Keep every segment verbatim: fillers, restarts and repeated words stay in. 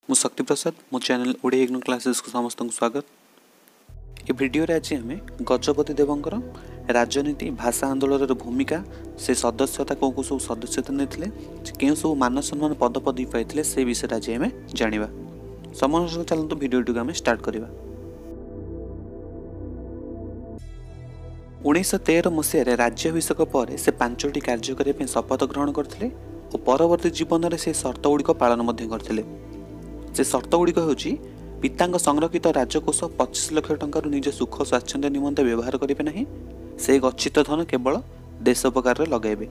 मु saktiprasad मो channel Odia IGNOU classes को समस्त स्वागत। ये वीडियो रे आज हमें गजपति देवंकर राजनीति भाषा आंदोलन भूमिका से सदस्यता को को सब सदस्यता नेथिले केउ सब मान सम्मान पद पदवी पाइथिले से विषय आज हमें जानिबा। समस्त चलंतु वीडियो टिक हमें स्टार्ट करिबा। उन्नीस तेरह मसीह राज्याभिषेक पर से पांचटी कार्य करने शपथ ग्रहण करथिले और परवर्ती जीवन में से शर्त गुड़िक पालन मध्य करथिले। से शर्त गुड़िक होची पितांग संरक्षित राजकोष पच्चीस लाख टंका निज सुख स्वाच्छंद्य निमंते व्यवहार करेंगे नहीं, से गच्छित धन केवल देशोपकार लगाइबे,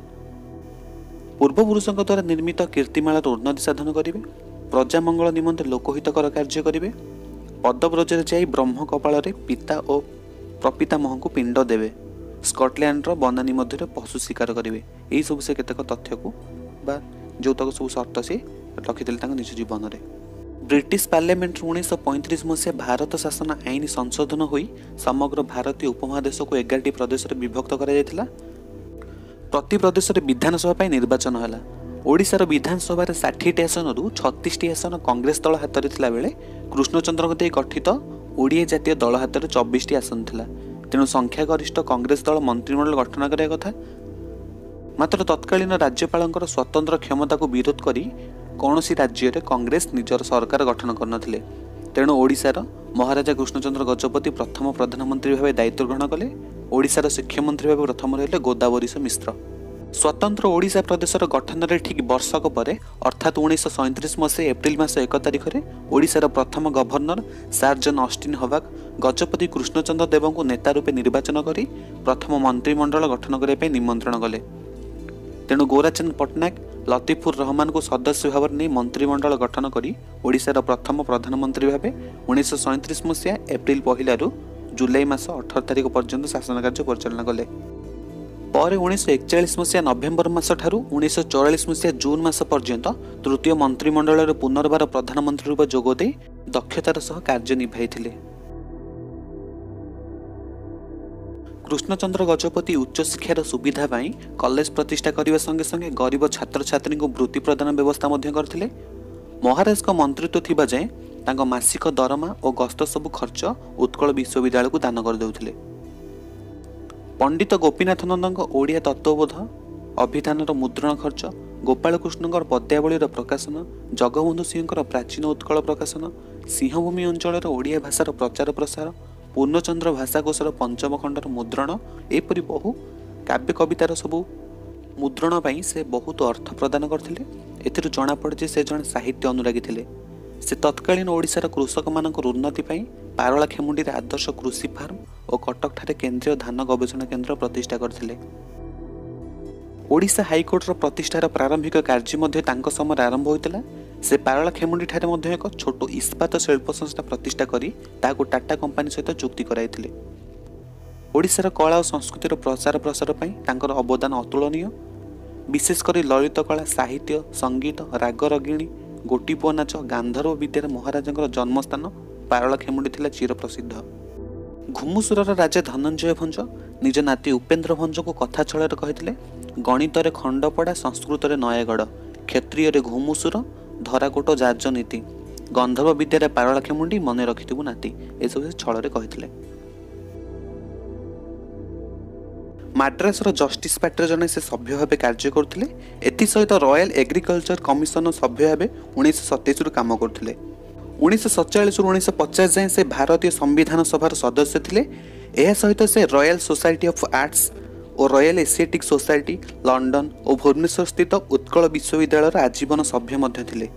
पूर्वपुरुषों द्वारा निर्मित कीर्तिमालार उन्नति साधन करेंगे, प्रजामंगल निमंते लोकहितकर कार्य करेंगे, पदव्रजरे जाई ब्रह्म कपाल पिता और प्रपितामह को पिंड देवे, स्कटलैंड बनानी मध्य पशु शिकार करेंगे। यही सब से केतक तथ्य को बा जो तक सब शर्त से रखिते निज जीवन में। ब्रिटिश पार्लियामेंट उन्नीस पैंतीस मसीहा भारत शासन आईन संशोधन होई समग्र भारतीय उपमहादेश को एगारटी प्रदेश में विभक्त करा। प्रति प्रदेश में विधानसभा निर्वाचन है। ओडिशार विधानसभा षाठी आसन रु छत्तीस आसन कांग्रेस दल हाथ में थिला बेले कृष्णचंद्र दे गठित ओडिया जातीय दल हाथ में चौबीस आसन थिला। तेणु संख्यागरिष्ठ कांग्रेस दल मंत्रिमंडल गठन करिया कथा। मात्र तत्कालीन राज्यपाल स्वतंत्र क्षमता को विरोध करी कौनसी राज्य में कांग्रेस निजर सरकार गठन करनथिले। तेणु ओडिशार महाराजा कृष्णचंद्र गजपति प्रथम प्रधानमंत्री भाव दायित्व ग्रहण कले। ओडिशार शिक्षामंत्री भाव प्रथम रहिले गोदावरीश मिश्र। स्वतंत्र ओडिशा प्रदेशर गठन रे ठीक वर्षक परे अर्थात उन्नीस सैंतीस मसीह एप्रिल मास एक तारिख में ओडिशार प्रथम गवर्नर सार जन अस्टिन हवाक गजपति कृष्णचंद्र देव को नेता रूपे निर्वाचन करी प्रथम मंत्रिमंडल गठन करने निमंत्रण कले। तेणु गोराचंद पट्टनायक लतीफुर रहमान को सदस्य भाव में मंत्रिमंडल गठन करी ओडिशार प्रथम प्रधानमंत्री भाव उन्नीस सैंतीस मसीहा एप्रिल पहला जुलाई मास अठारह तारिख पर्यंत शासन कार्य परिचालना कले। पर उन्नीस एकचाश मसीहा नवेम्बर मास ठारू उन्नीस चौरालीस मसीहा जून मास पर्यंत तृतीय मंत्रिमंडल पुनर्बार प्रधानमंत्री रूप जोगदे दक्षतार सह कार्य निभाइथिले। कृष्णचंद्र गजपति उच्च शिक्षार सुविधा पाई कॉलेज प्रतिष्ठा करने संगे संगे गरीब छात्र छात्री को वृत्ति प्रदान व्यवस्था मध्य करथिले। महाराज का मंत्रित्व थिबा जाए तांको मासिक दरमा और गस्त सबु खर्च उत्कल विश्वविद्यालय को दान कर देउथिले। पंडित गोपीनाथ नंद ओडिया तत्वबोध अभिधान मुद्रण खर्च, गोपाल कृष्ण पद्यावली प्रकाशन, जगबंधु सिंह प्राचीन उत्कल प्रकाशन, सिंहभूमि अंचल ओडिया भाषार प्रचार प्रसार, पूर्णचंद्र भाषाकोशर पंचम खंडर मुद्रण, एपरी बहु काव्य कवितार सबू मुद्रण पाई से बहुत अर्थ प्रदान करथिले। एथिरु जणा पड़े से जण साहित्य अनुरागी थिले। से तत्कालीन ओडिशार कृषक मानकर उन्नति पाई पारला खेमुंडी आदर्श कृषि फार्म और कटक ठारे केंद्रीय धान गवेषणा केन्द्र प्रतिष्ठा करथिले। ओडिशा हाईकोर्टर प्रतिष्ठार प्रारंभिक कार्य मध्य तांको समय आरंभ होइतिला। से पारला खेमुंडी ठारे मध्य एक छोट इस्पात शिल्प संस्था प्रतिष्ठा करी ताको टाटा कंपनी सहित चुक्ति कराइथिले। ओडिशार कला और संस्कृतिर प्रचार प्रसार पाई तांकर अवदान अतुलनीय। विशेषकर ललित कला, साहित्य, संगीत, राग रगिणी, गोटीपुआ नाच, गांधर्व विद्यार महाराजा जन्मस्थान पारला खेमुंडी थिला चिर प्रसिद्ध। घुमुसुरर राजा धनंजय भंज निज नाती उपेन्द्र भंज को कथा छल कहते गणित खंडपड़ा, संस्कृत नयागढ़, क्षत्रिय घुमुसुर, धराकोट राजनीति, गंधर्व विद्यार पारला खेमुंडी मन रखिथु नाती, ए सब छल कहते। माड्रासर जस्टिस पार्टी जने से सभ्य भाव कार्य करथिले। एथि सहित रॉयल एग्रीकल्चर कमिशन सभ्य भाव उन्नीस सतैश रु काम करथिले। उन्नीस सतचाश रु उन्नीस पचास जाए से भारतीय संविधान सभार सदस्य थिले। एहा सहित से रॉयल सोसाइटी ऑफ आर्ट्स और रॉयल एशियाटिक सोसाइटी लंडन और भुवनेश्वर स्थित उत्कल विश्वविद्यालय आजीवन सभ्य मध्य थिले।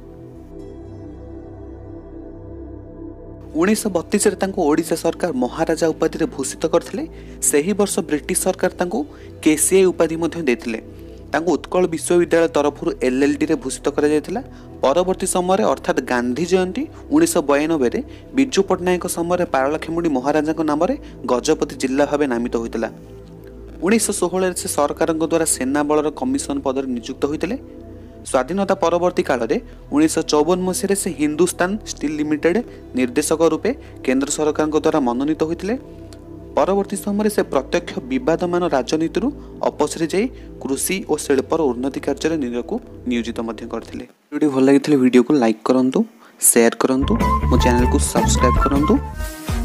उन्नीस बतीस ओडिशा सरकार महाराजा उपाधि भूषित करथिले। सही वर्ष ब्रिटिश सरकार तांको केसीआई उपाधि मध्य देथिले। तांको उत्कल विश्वविद्यालय तरफ एलएलडी रे भूषित करा जायतिला। परवर्ती समय अर्थात गांधी जयंती उन्नीस बयानबे रे बिजू पट्टनायक समय पारला खेमुंडी महाराजा नाम गजपति जिला भाव नामित होइतिला। उन्नीस सोलह से सरकार द्वारा सेना बलर कमिशन पद नियुक्त होइतिले। स्वाधीनता परवर्ती काल में उन्नीस चौवन मसीह से हिंदुस्तान स्टील लिमिटेड निर्देशक रूपे केंद्र सरकार द्वारा मनोनीत होते। परवर्ती समय से प्रत्यक्ष बदमान राजनीति अपसरी जाई कृषि और शिल्पर उन्नति कार्य निजक नियोजित करते। वीडियो भल लगी वीडियो को लाइक करूँ, शेयर करूँ, मो चैनल को सब्सक्राइब करूँ।